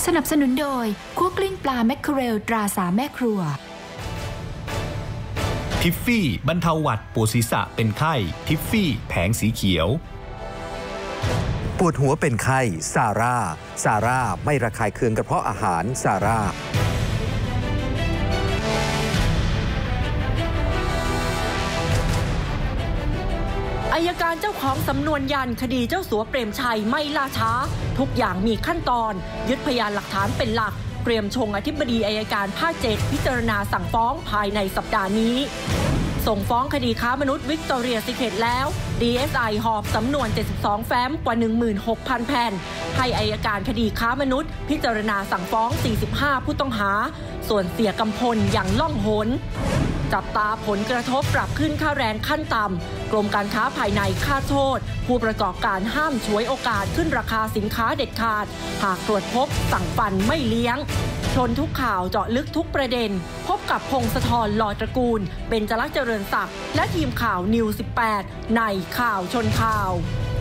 สนับสนุนโดยคั่วกลิ้งปลาแมคเคอเรลตราสามแม่ครัวทิฟฟี่บรรเทาหวัดปวดศีรษะเป็นไข้ทิฟฟี่แผงสีเขียวปวดหัวเป็นไข้ซาร่าไม่ระคายเคืองกระเพาะอาหารซาร่าอัยการเจ้าของสำนวนยันคดีเจ้าสัวเปรมชัยไม่ล่าช้าทุกอย่างมีขั้นตอนยึดพยานหลักฐานเป็นหลักเตรียมชงอธิบดีอัยการภาค 7พิจารณาสั่งฟ้องภายในสัปดาห์นี้ส่งฟ้องคดีค้ามนุษย์วิกตอเรียซีเคร็ตแล้ว DSI หอบสำนวน72แฟ้มกว่า 16,000 แผ่นให้อัยการคดีค้ามนุษย์พิจารณาสั่งฟ้อง45ผู้ต้องหาส่วนเสียกำพลอย่างล่องหนจับตาผลกระทบปรับขึ้นค่าแรงขั้นต่ำกรมการค้าภายในคาดโทษผู้ประกอบการห้ามฉวยโอกาสขึ้นราคาสินค้าเด็ดขาดหากตรวจพบสั่งฟันไม่เลี้ยงชนทุกข่าวเจาะลึกทุกประเด็นพบกับพงศธร หล่อตระกูลเบญจลักษณ์เจริญศักดิ์และทีมข่าวนิว18ในข่าวชนข่าว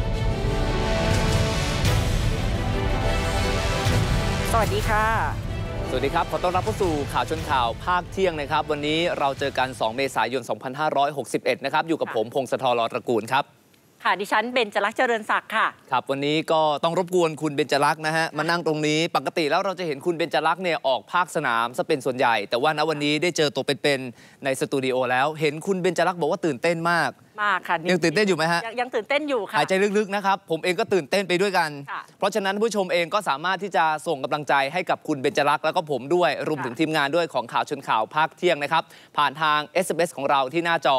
สวัสดีค่ะสวัสดีครับขอต้อนรับเข้าสู่ข่าวชนข่าวภาคเที่ยงนะครับวันนี้เราเจอกัน2เมษายน2561นะครับอยู่กับผมพงศธร หล่อตระกูลครับค่ะดิฉันเบญจลักษณ์เจริญศักดิ์ค่ะครับวันนี้ก็ต้องรบกวนคุณเบญจลักษณ์นะฮะมานั่งตรงนี้ปกติแล้วเราจะเห็นคุณเบญจลักษณ์เนี่ยออกภาคสนามซะเป็นส่วนใหญ่แต่ว่าณวันนี้ได้เจอตัวเป็นๆในสตูดิโอแล้วเห็นคุณเบญจลักษณ์บอกว่าตื่นเต้นมากค่ะยังตื่นเต้นอยู่ไหมฮะยังตื่นเต้นอยู่ค่ะหายใจลึกๆนะครับผมเองก็ตื่นเต้นไปด้วยกันเพราะฉะนั้นผู้ชมเองก็สามารถที่จะส่งกำลังใจให้กับคุณเบญจลักษณ์แล้วก็ผมด้วยรวมถึงทีมงานด้วยของข่าวชนข่าวภาคเที่ยงนะครับผ่านทาง SMS ของเราที่หน้าจอ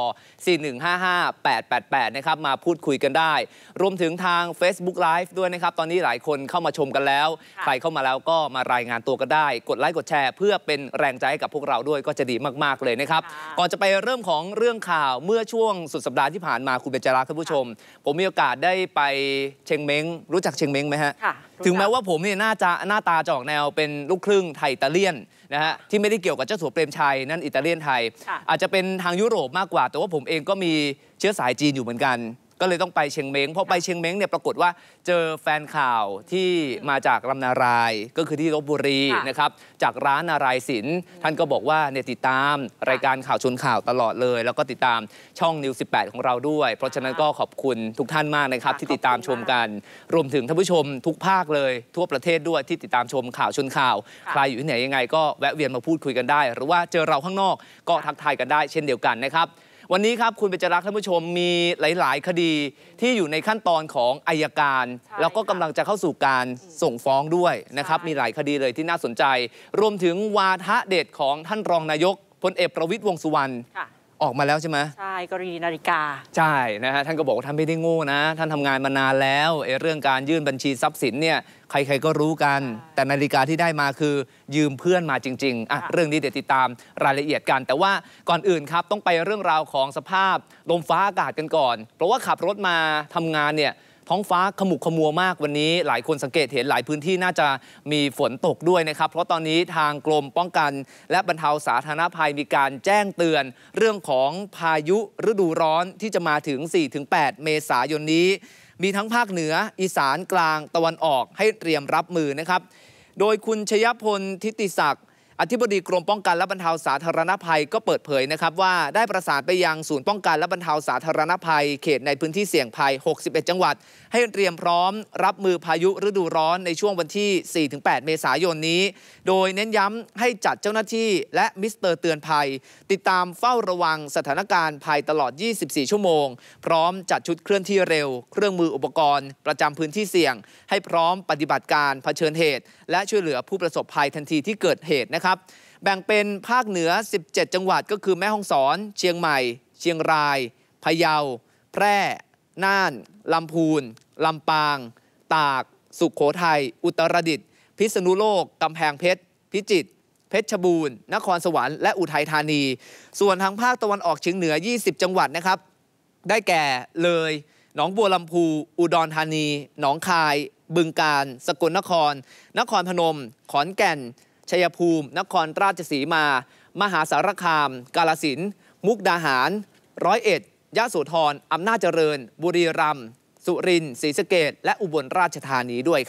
4155888 นะครับมาพูดคุยกันได้รวมถึงทาง Facebook Live ด้วยนะครับตอนนี้หลายคนเข้ามาชมกันแล้วใครเข้ามาแล้วก็มารายงานตัวกันได้กดไลค์กดแชร์เพื่อเป็นแรงใจให้กับพวกเราด้วยก็จะดีมากๆเลยนะครับก่อนจะไปเริ่มของเรื่องข่าวเมื่อช่วงสุดสัปดาห์ที่ผ่านมาคุณเบญจลักษณ์ท่านผู้ชมผมมีโอกาสได้ไปเชียงเม้งรู้จักเชียงเม้งไหมฮะถึงแม้ว่าผมเนี่ยหน้าตาจะออกแนวเป็นลูกครึ่งไทยอิตาเลียนนะฮะที่ไม่ได้เกี่ยวกับเจ้าสัวเปรมชัยนั่นอิตาเลียนไทยอาจจะเป็นทางยุโรปมากกว่าแต่ว่าผมเองก็มีเชื้อสายจีนอยู่เหมือนกันก็เลยต้องไปเชียงเม้งพอไปเชียงเม้งเนี่ยปรากฏว่าเจอแฟนข่าวที่มาจากลำนารายก็คือที่ลพบุรีนะครับจากร้านนารายศิลป์ท่านก็บอกว่าเนี่ยติดตามรายการข่าวชนข่าวตลอดเลยแล้วก็ติดตามช่องนิว18ของเราด้วยเพราะฉะนั้นก็ขอบคุณทุกท่านมากนะครับที่ติดตามชมกันรวมถึงท่านผู้ชมทุกภาคเลยทั่วประเทศด้วยที่ติดตามชมข่าวชนข่าวใครอยู่ที่ไหนยังไงก็แวะเวียนมาพูดคุยกันได้หรือว่าเจอเราข้างนอกก็ทักทายกันได้เช่นเดียวกันนะครับวันนี้ครับคุณเบญจลักษณ์ท่านผู้ชมมีหลายๆคดีที่อยู่ในขั้นตอนของอัยการแล้วก็กำลังจะเข้าสู่การส่งฟ้องด้วยนะครับมีหลายคดีเลยที่น่าสนใจรวมถึงวาทะเด็ดของท่านรองนายกพลเอกประวิตรวงษ์สุวรรณออกมาแล้วใช่ไหมใช่กรณีนาฬิกาใช่นะฮะท่านก็บอกว่าท่านไม่ได้โง่นะท่านทำงานมานานแล้วเรื่องการยื่นบัญชีทรัพย์สินเนี่ยใครๆก็รู้กันแต่นาฬิกาที่ได้มาคือยืมเพื่อนมาจริงๆเรื่องนี้เดี๋ยวติดตามรายละเอียดกันแต่ว่าก่อนอื่นครับต้องไปเรื่องราวของสภาพลมฟ้าอากาศกันก่อนเพราะว่าขับรถมาทำงานเนี่ยท้องฟ้าขมุกขมัวมากวันนี้หลายคนสังเกตเห็นหลายพื้นที่น่าจะมีฝนตกด้วยนะครับเพราะตอนนี้ทางกรมป้องกันและบรรเทาสาธารณภัยมีการแจ้งเตือนเรื่องของพายุฤดูร้อนที่จะมาถึง 4-8 เมษายนนี้มีทั้งภาคเหนืออีสานกลางตะวันออกให้เตรียมรับมือนะครับโดยคุณชยพลทิติศักดิ์อธิบดีกรมป้องกันและบรรเทาสาธารณภัยก็เปิดเผยนะครับว่าได้ประสานไปยังศูนย์ป้องกันและบรรเทาสาธารณภัยเขตในพื้นที่เสี่ยงภัย61จังหวัดให้เตรียมพร้อมรับมือพายุฤดูร้อนในช่วงวันที่ 4-8 เมษายนนี้โดยเน้นย้ำให้จัดเจ้าหน้าที่และมิสเตอร์เตือนภัยติดตามเฝ้าระวังสถานการณ์ภัยตลอด24ชั่วโมงพร้อมจัดชุดเคลื่อนที่เร็วเครื่องมืออุปกรณ์ประจำพื้นที่เสี่ยงให้พร้อมปฏิบัติการเผชิญเหตุและช่วยเหลือผู้ประสบภัยทันทีที่เกิดเหตุนะครับแบ่งเป็นภาคเหนือ17จังหวัดก็คือแม่ฮ่องสอนเชียงใหม่เชียงรายพะเยาแพร่น่านลำพูนลำปางตากสุโขทัยอุตรดิตถ์พิษณุโลกกำแพงเพชรพิจิตรเพชรบูรณ์นครสวรรค์และอุทัยธานีส่วนทางภาคตะวันออกเฉียงเหนือ20จังหวัดนะครับได้แก่เลยหนองบัวลำพูอุดรธานีหนองคายบึงกาฬสกลนครนครพนมขอนแก่นชัยภูมินครราชสีมามหาสารคามกาฬสินธุ์มุกดาหารร้อยเอ็ดยะโสธรอำนาจเจริญบุรีรัมย์สุรินทร์ศรีสะเกษและอุบลราชธานีด้วยครับ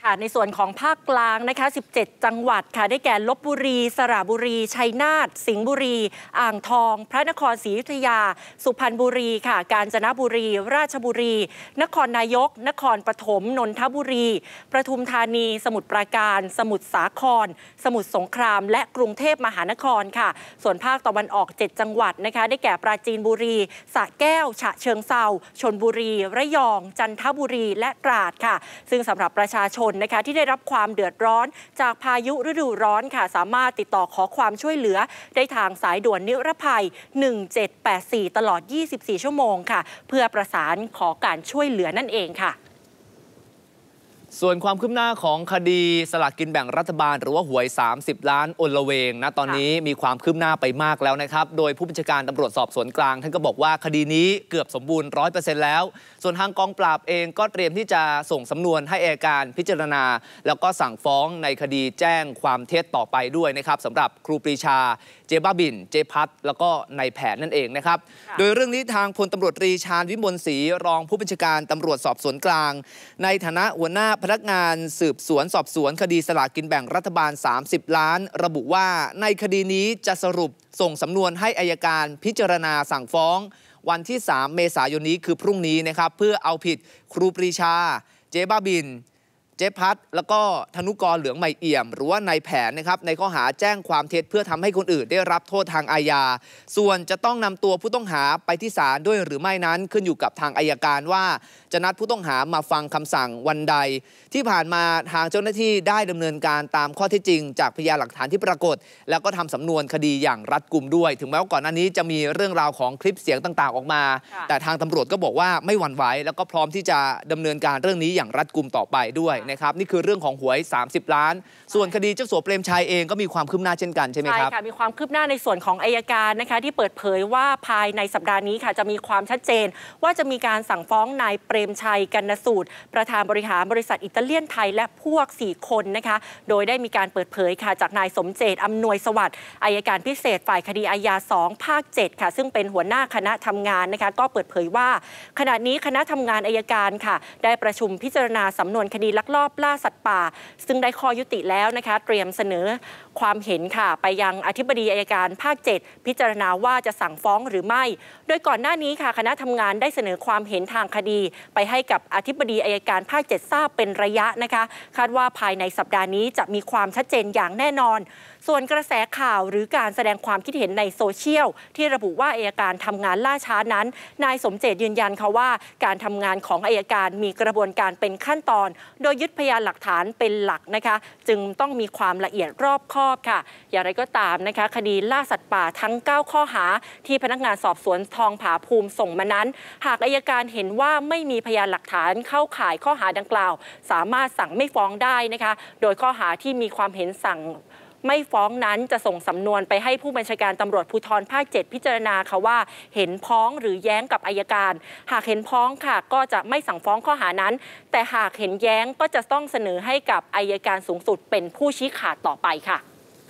ในส่วนของภาคกลางนะคะ17 จังหวัดค่ะได้แก่ลพบุรีสระบุรีชัยนาทสิงห์บุรีอ่างทองพระนครศรีอยุธยาสุพรรณบุรีค่ะกาญจนบุรีราชบุรีนครนายกนครปฐมนนทบุรีปทุมธานีสมุทรปราการสมุทรสาครสมุทรสงครามและกรุงเทพมหานครค่ะส่วนภาคตะวันออก7 จังหวัดนะคะได้แก่ปราจีนบุรีสระแก้วฉะเชิงเทราชลบุรีระยองจันทบุรีและตราดค่ะซึ่งสำหรับประชาชนนะคะที่ได้รับความเดือดร้อนจากพายุฤดูร้อนค่ะสามารถติดต่อขอความช่วยเหลือได้ทางสายด่วนนิรภัย1784ตลอด24 ชั่วโมงค่ะเพื่อประสานขอการช่วยเหลือนั่นเองค่ะส่วนความคืบหน้าของคดีสลากกินแบ่งรัฐบาลหรือว่าหวย30 ล้านอลเวงนะตอนนี้มีความคืบหน้าไปมากแล้วนะครับโดยผู้บัญชาการตำรวจสอบสวนกลางท่านก็บอกว่าคดีนี้เกือบสมบูรณ์ 100% แล้วส่วนทางกองปราบเองก็เตรียมที่จะส่งสำนวนให้อัยการพิจารณาแล้วก็สั่งฟ้องในคดีแจ้งความเท็จต่อไปด้วยนะครับสำหรับครูปรีชาเจ๊บ้าบินเจ๊พัดแล้วก็นายแผนนั่นเองนะครับโดยเรื่องนี้ทางพลตำรวจตรีชาญวิมลศรีรองผู้บัญชาการตำรวจสอบสวนกลางในฐานะหัวหน้าพนักงานสืบสวนสอบสวนคดีสลากกินแบ่งรัฐบาล30 ล้านระบุว่าในคดีนี้จะสรุปส่งสำนวนให้อัยการพิจารณาสั่งฟ้องวันที่3 เมษายนนี้คือพรุ่งนี้นะครับเพื่อเอาผิดครูปรีชาเจ๊บ้าบินเจ๊พัดแล้วก็ธนุกรเหลืองใหม่เอี่ยมหรือว่านายแผนนะครับในข้อหาแจ้งความเท็จเพื่อทำให้คนอื่นได้รับโทษทางอาญาส่วนจะต้องนำตัวผู้ต้องหาไปที่ศาลด้วยหรือไม่นั้นขึ้นอยู่กับทางอัยการว่าจะนัดผู้ต้องหามาฟังคำสั่งวันใดที่ผ่านมาทางเจ้าหน้าที่ได้ดำเนินการตามข้อเท็จจริงจากพยานหลักฐานที่ปรากฏแล้วก็ทำสำนวนคดีอย่างรัดกุมด้วยถึงแม้ว่าก่อนหน้านี้จะมีเรื่องราวของคลิปเสียงต่างๆออกมาแต่ทางตำรวจก็บอกว่าไม่หวั่นไหวแล้วก็พร้อมที่จะดำเนินการเรื่องนี้อย่างรัดกุมต่อไปด้วยนะครับนี่คือเรื่องของหวย30 ล้านส่วนคดีเจ้าสัวเปรมชัยเองก็มีความคืบหน้าเช่นกันใช่ไหมครับใช่ค่ะมีความคืบหน้าในส่วนของอัยการนะคะที่เปิดเผยว่าภายในสัปดาห์นี้ค่ะจะมีความชัดเจนว่าจะมีการสั่งฟ้องนายเปรมชัยกรรณสูตรประธานบริหารบริษัทอิตาเลียนไทยและพวก4 คนนะคะโดยได้มีการเปิดเผยค่ะจากนายสมเจตอำนวยสวัสดิ์อัยการพิเศษฝ่ายคดีอาญา2ภาค7ค่ะซึ่งเป็นหัวหน้าคณะทำงานนะคะก็เปิดเผยว่าขณะนี้คณะทำงานอัยการค่ะได้ประชุมพิจารณาสำนวนคดีลักลอบล่าสัตว์ป่าซึ่งได้ข้อยุติแล้วนะคะเตรียมเสนอความเห็นค่ะไปยังอธิบดีอัยการภาค7พิจารณาว่าจะสั่งฟ้องหรือไม่โดยก่อนหน้านี้ค่ะคณะทำงานได้เสนอความเห็นทางคดีไปให้กับอธิบดีอัยการภาค7ทราบเป็นระยะนะคะคาดว่าภายในสัปดาห์นี้จะมีความชัดเจนอย่างแน่นอนส่วนกระแสข่าวหรือการแสดงความคิดเห็นในโซเชียลที่ระบุว่าอัยการทำงานล่าช้านั้นนายสมเจตยืนยันค่ะว่าการทำงานของอัยการมีกระบวนการเป็นขั้นตอนโดยยึดพยานหลักฐานเป็นหลักนะคะจึงต้องมีความละเอียดรอบคอบค่ะอย่างไรก็ตามนะคะคดีล่าสัตว์ป่าทั้ง9 ข้อหาที่พนักงานสอบสวนทองผาภูมิส่งมานั้นหากอัยการเห็นว่าไม่มีพยานหลักฐานเข้าข่ายข้อหาดังกล่าวสามารถสั่งไม่ฟ้องได้นะคะโดยข้อหาที่มีความเห็นสั่งไม่ฟ้องนั้นจะส่งสำนวนไปให้ผู้บัญชาการตำรวจภูธรภาค7พิจารณาค่ะว่าเห็นพ้องหรือแย้งกับอัยการหากเห็นพ้องค่ะก็จะไม่สั่งฟ้องข้อหานั้นแต่หากเห็นแย้งก็จะต้องเสนอให้กับอัยการสูงสุดเป็นผู้ชี้ขาดต่อไปค่ะ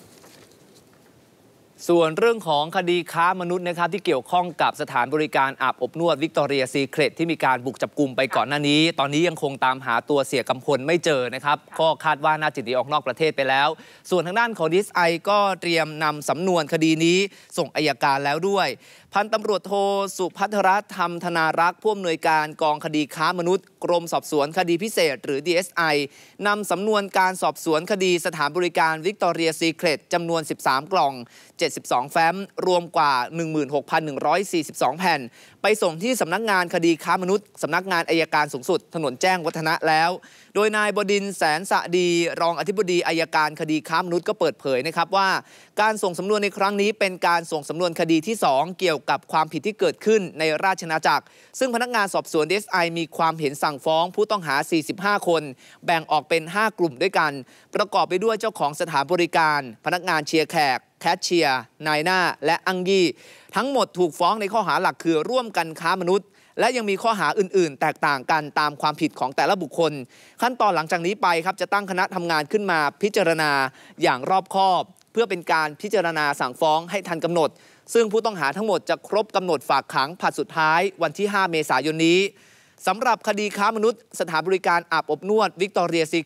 ส่วนเรื่องของคดีค้ามนุษย์นะครับที่เกี่ยวข้องกับสถานบริการอาบอบนวดวิกตอเรียซีเครตที่มีการบุกจับกุมไปก่อนหน้านี้ตอนนี้ยังคงตามหาตัวเสียกำพลไม่เจอนะครับก็คาดว่าน่าจะหนีออกนอกประเทศไปแล้วส่วนทางด้านของDSIก็เตรียมนำสำนวนคดีนี้ส่งอัยการแล้วด้วยพันตำรวจโทสุภัทรธรรมธนารักษ์ผู้อำนวยการกองคดีค้ามนุษย์กรมสอบสวนคดีพิเศษหรือ DSI นำสำนวนการสอบสวนคดีสถานบริการวิกตอเรียซีเครตจำนวน13 กล่อง72 แฟ้มรวมกว่า 16,142 แผ่นไปส่งที่สำนักงานคดีค้ามนุษย์สำนักงานอัยการสูงสุดถนนแจ้งวัฒนะแล้วโดยนายบดินทร์แสนสะดีรองอธิบดีอัยการคดีค้ามนุษย์ก็เปิดเผยนะครับว่าการส่งสำนวนในครั้งนี้เป็นการส่งสำนวนคดีที่2เกี่ยวกับความผิดที่เกิดขึ้นในราชอาณาจักรซึ่งพนักงานสอบสวน DSI มีความเห็นสั่งฟ้องผู้ต้องหา45 คนแบ่งออกเป็น5 กลุ่มด้วยกันประกอบไปด้วยเจ้าของสถานบริการพนักงานเชียร์แขกแคชเชียร์นายหน้าและอังกี้ทั้งหมดถูกฟ้องในข้อหาหลักคือร่วมกันค้ามนุษย์และยังมีข้อหาอื่นๆแตกต่างกันตามความผิดของแต่ละบุคคลขั้นตอนหลังจากนี้ไปครับจะตั้งคณะทำงานขึ้นมาพิจารณาอย่างรอบคอบเพื่อเป็นการพิจารณาสั่งฟ้องให้ทันกำหนดซึ่งผู้ต้องหาทั้งหมดจะครบกำหนดฝากขังผลัดสุดท้ายวันที่5 เมษายนนี้สำหรับคดีค้ามนุษย์สถานบริการอาบอบนวดวิกตอเรียซีเครต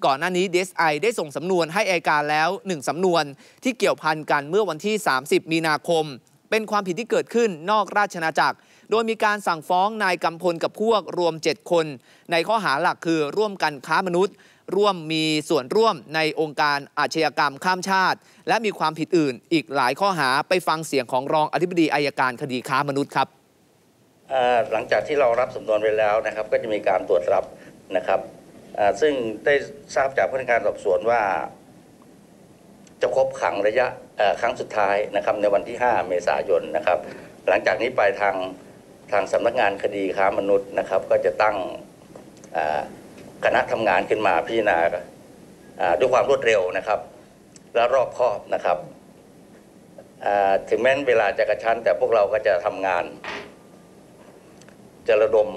ก่อนหน้านี้ DSI ได้ส่งสำนวนให้อัยการแล้ว1สำนวนที่เกี่ยวพันกันเมื่อวันที่30 มีนาคมเป็นความผิดที่เกิดขึ้นนอกราชอาณาจักรโดยมีการสั่งฟ้องนายกำพลกับพวกรวม7คนในข้อหาหลักคือร่วมกันค้ามนุษย์ร่วมมีส่วนร่วมในองค์การอาชญากรรมข้ามชาติและมีความผิดอื่นอีกหลายข้อหาไปฟังเสียงของรองอธิบดีอัยการคดีค้ามนุษย์ครับหลังจากที่เรารับสำนวนไว้แล้วนะครับก็จะมีการตรวจรับนะครับซึ่งได้ทราบจากพนักงานสอบสวนว่าจะครบขังระยะครั้งสุดท้ายนะครับในวันที่5 เมษายนนะครับหลังจากนี้ไปทางสำนักงานคดีค้ามนุษย์นะครับก็จะตั้งคณะทำงานขึ้นมาพิจารณาด้วยความรวดเร็วนะครับและรอบคอบนะครับถึงแม้เวลาจะกระชั้นแต่พวกเราก็จะทำงานจะระดม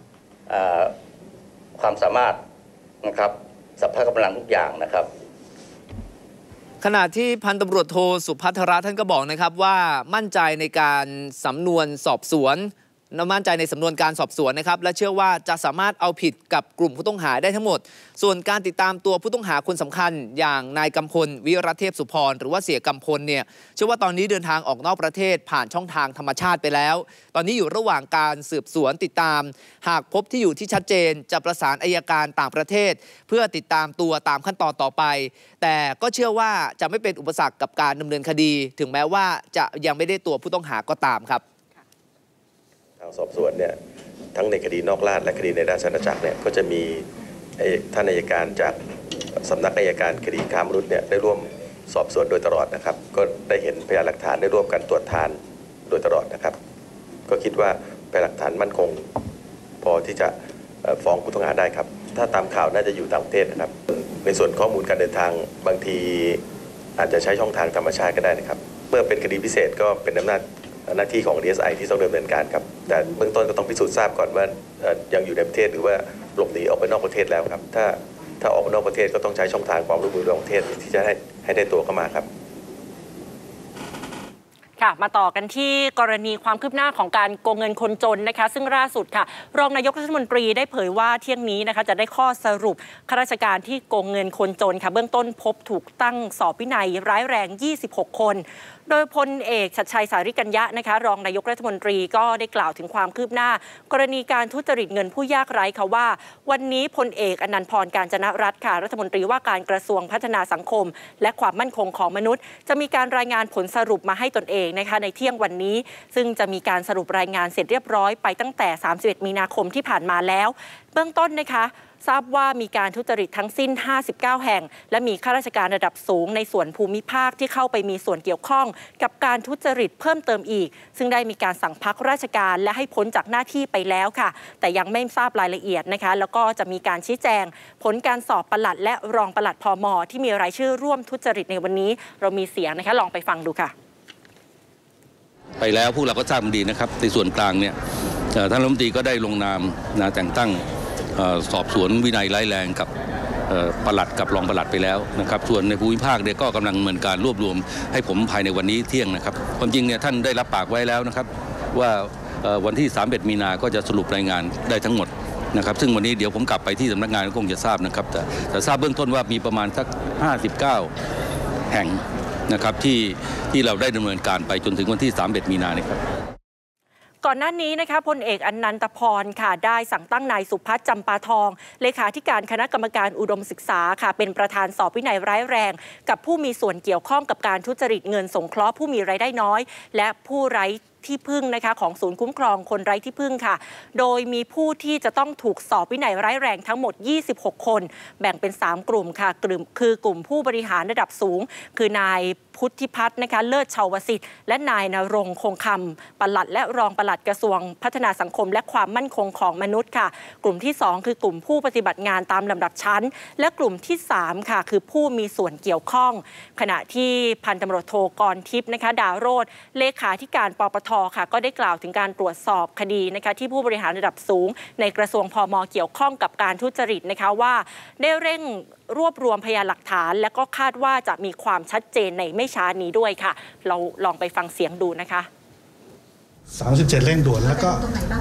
ความสามารถนะครับสัพพะกำลังทุกอย่างนะครับขณะที่พันตำรวจโทสุภัทรท่านก็บอกนะครับว่ามั่นใจในการสำนวนสอบสวนมั่นใจในสำนวนการสอบสวนนะครับและเชื่อว่าจะสามารถเอาผิดกับกลุ่มผู้ต้องหาได้ทั้งหมดส่วนการติดตามตัวผู้ต้องหาคนสำคัญอย่างนายกำพลวิรัตเทพสุพรหรือว่าเสียกำพลเนี่ยเชื่อว่าตอนนี้เดินทางออกนอกประเทศผ่านช่องทางธรรมชาติไปแล้วตอนนี้อยู่ระหว่างการสืบสวนติดตามหากพบที่อยู่ที่ชัดเจนจะประสานอัยการต่างประเทศเพื่อติดตามตัวตามขั้นตอนต่อไปแต่ก็เชื่อว่าจะไม่เป็นอุปสรรคกับการดำเนินคดีถึงแม้ว่าจะยังไม่ได้ตัวผู้ต้องหาก็ตามครับทางสอบสวนเนี่ยทั้งในคดีนอกราชและคดีในราชอาณาจักรเนี่ยก็จะมีท่านอัยการจากสำนักอัยการคดีค้ามนุษย์เนี่ยได้ร่วมสอบสวนโดยตลอดนะครับก็ได้เห็นพยานหลักฐานได้ร่วมกันตรวจทานโดยตลอดนะครับก็คิดว่าพยานหลักฐานมั่นคงพอที่จะฟ้องผู้ต้องหาได้ครับถ้าตามข่าวน่าจะอยู่ต่างประเทศนะครับในส่วนข้อมูลการเดินทางบางทีอาจจะใช้ช่องทางธรรมชาติก็ได้นะครับเมื่อเป็นคดีพิเศษก็เป็นหน้าที่ของ DSI ที่ต้องดำเนินการครับแต่เบื้องต้นก็ต้องพิสูจน์ทราบก่อนว่ายังอยู่ในประเทศหรือว่าหลบหนีออกไปนอกประเทศแล้วครับถ้าออกไปนอกประเทศก็ต้องใช้ช่องทางความร่วมมือระหว่างประเทศที่จะให้ได้ตัวเข้ามาครับค่ะมาต่อกันที่กรณีความคืบหน้าของการโกงเงินคนจนนะคะซึ่งล่าสุดค่ะรองนายกรัฐมนตรีได้เผยว่าเที่ยงนี้นะคะจะได้ข้อสรุปข้าราชการที่โกงเงินคนจนค่ะเบื้องต้นพบถูกตั้งสอบวินัยร้ายแรง26 คนโดยพลเอกชัดชัยสาริกัญญะนะคะรองนายกรัฐมนตรีก็ได้กล่าวถึงความคืบหน้ากรณีการทุจริตเงินผู้ยากไร้ค่ะว่าวันนี้พลเอกอนันต์พร กาญจนรัตน์ค่ะรัฐมนตรีว่าการกระทรวงพัฒนาสังคมและความมั่นคงของมนุษย์จะมีการรายงานผลสรุปมาให้ตนเองนะคะในเที่ยงวันนี้ซึ่งจะมีการสรุปรายงานเสร็จเรียบร้อยไปตั้งแต่31 มีนาคมที่ผ่านมาแล้วเบื้องต้นนะคะทราบว่ามีการทุจริตทั้งสิ้น59 แห่งและมีข้าราชการระดับสูงในส่วนภูมิภาคที่เข้าไปมีส่วนเกี่ยวข้องกับการทุจริตเพิ่มเติมอีกซึ่งได้มีการสั่งพักราชการและให้พ้นจากหน้าที่ไปแล้วค่ะแต่ยังไม่ทราบรายละเอียดนะคะแล้วก็จะมีการชี้แจงผลการสอบปลัดและรองปลัดพม.ที่มีรายชื่อร่วมทุจริตในวันนี้เรามีเสียงนะคะลองไปฟังดูค่ะไปแล้วพวกเราก็ทราบดีนะครับในส่วนกลางเนี่ยท่านรัฐมนตรีก็ได้ลงนามแต่งตั้งสอบสวนวินัยร้ายแรงกับปลัดกับรองปลัดไปแล้วนะครับส่วนในภูมิภาคเนี่ยก็กำลังดำเนินการรวบรวมให้ผมภายในวันนี้เที่ยงนะครับความจริงเนี่ยท่านได้รับปากไว้แล้วนะครับว่าวันที่31 มีนาก็จะสรุปรายงานได้ทั้งหมดนะครับซึ่งวันนี้เดี๋ยวผมกลับไปที่สำนักงานก็คงจะทราบนะครับแต่ทราบเบื้องต้นว่ามีประมาณสัก59 แห่งนะครับที่เราได้ดำเนินการไปจนถึงวันที่31 มีนาเนี่ยครับก่อนหน้านี้นะคะพลเอกอนันตพรค่ะได้สั่งตั้งนายสุพัฒน์จำปาทองเลขาธิการคณะกรรมการอุดมศึกษาค่ะเป็นประธานสอบวินัยร้ายแรงกับผู้มีส่วนเกี่ยวข้องกับการทุจริตเงินสงเคราะห์ผู้มีรายได้น้อยและผู้ไร้ที่พึ่งนะคะของศูนย์คุ้มครองคนไร้ที่พึ่งค่ะโดยมีผู้ที่จะต้องถูกสอบวินัยร้ายแรงทั้งหมด26 คนแบ่งเป็น3 กลุ่มค่ะคือกลุ่มผู้บริหารระดับสูงคือนายพุทธิพัฒน์นะคะเลิศชาวสิทธิ์และนายณรงค์คงคำปลัดและรองปลัดกระทรวงพัฒนาสังคมและความมั่นคงของมนุษย์ค่ะกลุ่มที่2คือกลุ่มผู้ปฏิบัติงานตามลำดับชั้นและกลุ่มที่3ค่ะคือผู้มีส่วนเกี่ยวข้องขณะที่พันตำรวจโทกรทิพย์นะคะดาโรจน์เลขาธิการปปท.ค่ะก็ได้กล่าวถึงการตรวจสอบคดีนะคะที่ผู้บริหารระดับสูงในกระทรวงพม.เกี่ยวข้องกับการทุจริตนะคะว่าได้เร่งรวบรวมพยานหลักฐานและก็คาดว่าจะมีความชัดเจนในไม่ช้านี้ด้วยค่ะเราลองไปฟังเสียงดูนะคะ 37 เร่งด่วนแล้วก็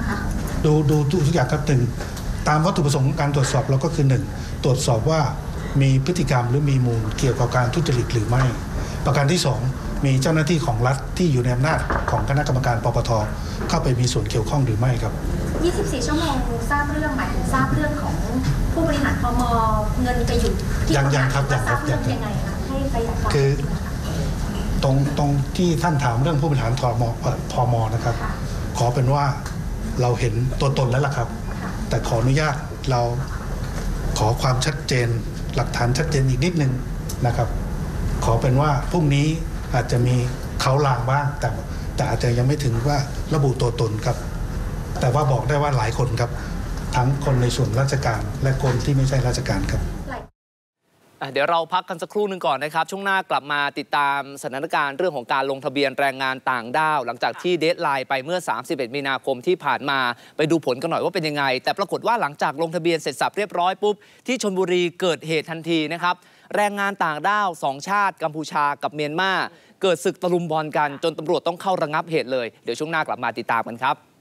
ดูทุกอย่างครับ1ตามวัตถุประสงค์ของการตรวจสอบเราก็คือ1ตรวจสอบว่ามีพฤติกรรมหรือมีมูลเกี่ยวกับการทุจริตหรือไม่ประการที่2มีเจ้าหน้าที่ของรัฐที่อยู่ในอำนาจของคณะกรรมการปปท.เข้าไปมีส่วนเกี่ยวข้องหรือไม่ครับ 24 ชั่วโมงทราบเรื่องหมายถึงทราบเรื่องของผู้บริหารพม.เงินไปอยู่ที่ยังครับทราบเรื่องยังไงคะให้ขยายความคือตรงที่ท่านถามเรื่องผู้บริหารพม.นะครับขอเป็นว่าเราเห็นตัวตนแล้วล่ะครับแต่ขออนุญาตเราขอความชัดเจนหลักฐานชัดเจนอีกนิดนึงนะครับขอเป็นว่าพรุ่งนี้อาจจะมีเขาลางบ้างแต่อาจจะยังไม่ถึงว่าระบุตัวตนครับแต่ว่าบอกได้ว่าหลายคนครับทั้งคนในส่วนราชการและคนที่ไม่ใช่ราชการครับเดี๋ยวเราพักกันสักครู่หนึ่งก่อนนะครับช่วงหน้ากลับมาติดตามสถานการณ์เรื่องของการลงทะเบียนแรงงานต่างด้าวหลังจากที่เดดไลน์ไปเมื่อ31 มีนาคมที่ผ่านมาไปดูผลกันหน่อยว่าเป็นยังไงแต่ปรากฏว่าหลังจากลงทะเบียนเสร็จสับเรียบร้อยปุ๊บที่ชลบุรีเกิดเหตุทันทีนะครับแรงงานต่างด้าว2ชาติกัมพูชากับเมียนมาเกิดศึกตะลุมบอลกันจนตำรวจต้องเข้าระงับเหตุเลยเดี๋ยวช่วงหน้ากลับมาติดตามกันครับ